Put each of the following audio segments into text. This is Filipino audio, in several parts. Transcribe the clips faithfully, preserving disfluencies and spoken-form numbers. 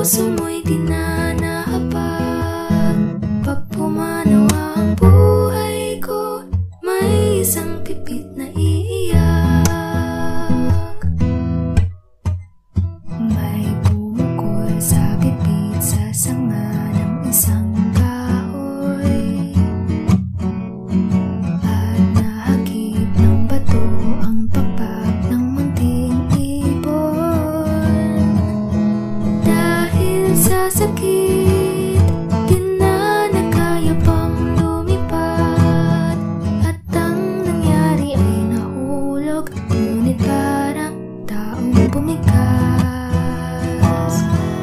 puso mo'y di na nahapag. Pag pumanawa ang buhay ko, may isang pipit na iiyak. May bumukol sa pipit sa sanga ng isang kahoy, at nahagip ng bato ang pakpak ng munting ibon. Dahil sa sakit, di na nakaya pang lumipad, at ang nangyari ay nahulog, ngunit parang taong bumigas.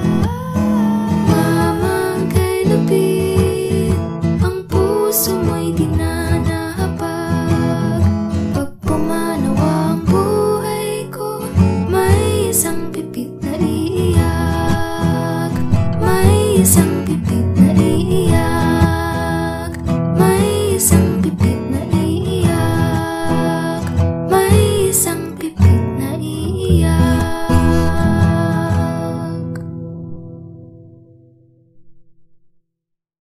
Mamang kay lupit, ang puso mo'y di na nahapag. Pag pumanawa ang buhay ko, may isang pipit na iiyak. May isang